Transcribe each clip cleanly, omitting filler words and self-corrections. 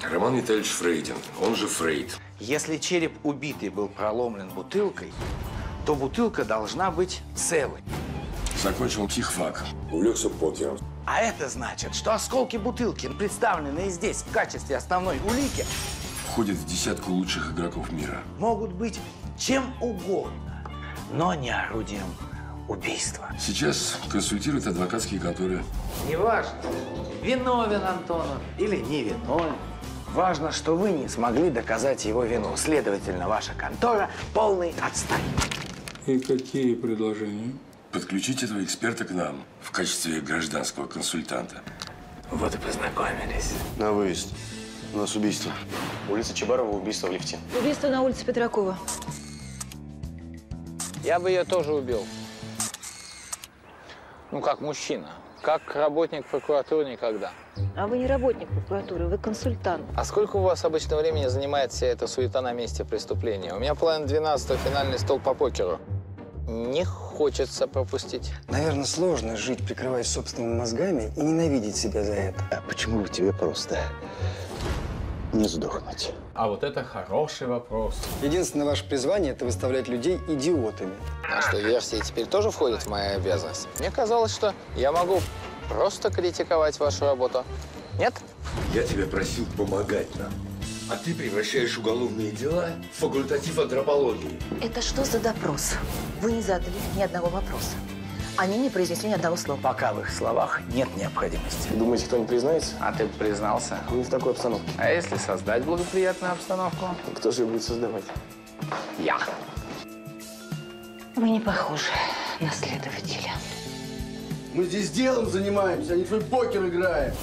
Роман Витальевич Фрейдин, он же Фрейд. Если череп убитый был проломлен бутылкой, то бутылка должна быть целой. Закончил психфак, увлекся покером. А это значит, что осколки бутылки, представленные здесь в качестве основной улики, Входит в десятку лучших игроков мира. могут быть чем угодно, но не орудием убийства. Сейчас консультирует адвокатские конторы. Неважно, виновен Антонов или не виновен. Важно, что вы не смогли доказать его вину. Следовательно, ваша контора – полный отстой. И какие предложения? Подключить этого эксперта к нам в качестве гражданского консультанта. Вот и познакомились. На выезд. У нас убийство. Улица Чебарова, убийство в лифте. Убийство на улице Петракова. Я бы ее тоже убил. Ну, как мужчина. Как работник прокуратуры никогда. А вы не работник прокуратуры, вы консультант. А сколько у вас обычно времени занимает вся эта суета на месте преступления? У меня половина 12-го, финальный стол по покеру. Не хочется пропустить. Наверное, сложно жить, прикрываясь собственными мозгами, и ненавидеть себя за это. А почему бы тебе просто не сдохнуть? А вот это хороший вопрос. Единственное ваше призвание – это выставлять людей идиотами. А что, версии теперь тоже входят в мои обязанности? Мне казалось, что я могу просто критиковать вашу работу. Нет? Я тебя просил помогать нам. А ты превращаешь уголовные дела в факультатив антропологии. Это что за допрос? Вы не задали ни одного вопроса. Они не произнесли ни одного слова. Пока в их словах нет необходимости. Думаете, кто-нибудь признается? А ты бы признался. Не в такой обстановке. А если создать благоприятную обстановку? Кто же ее будет создавать? Я. Вы не похожи на следователя. Мы здесь делом занимаемся, а не твой покер играем.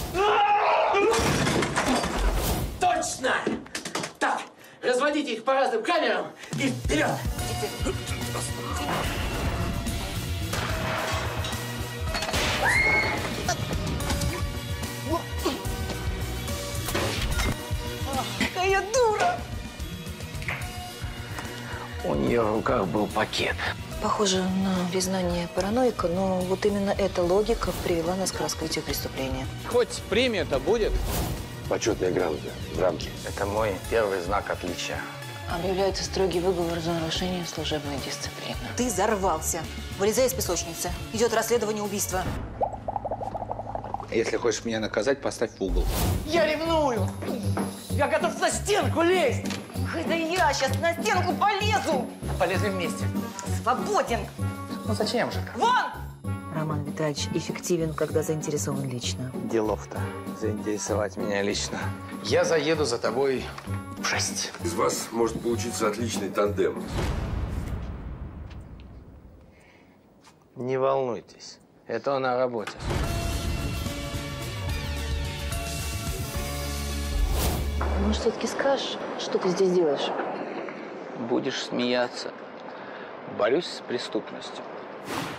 Точно! Так, разводите их по разным камерам и вперед! Какая дура! У нее в руках был пакет. Похоже на признание параноика, но вот именно эта логика привела нас к раскрытию преступления. Хоть премия-то будет. Почетная грамота в рамке. Это мой первый знак отличия. Объявляется строгий выговор за нарушение служебной дисциплины. Ты взорвался. Вылезай из песочницы. Идет расследование убийства. Если хочешь меня наказать, поставь в угол. Я ревную! Я готов на стенку лезть! Это я сейчас на стенку полезу! Полезли вместе. Свободен! Ну зачем же? Вон! Роман Витальевич эффективен, когда заинтересован лично. Делов-то заинтересовать меня лично. Я заеду за тобой в 6. Из вас может получиться отличный тандем. Не волнуйтесь. Это он о работе. Может, все-таки скажешь, что ты здесь делаешь? Будешь смеяться. Борюсь с преступностью.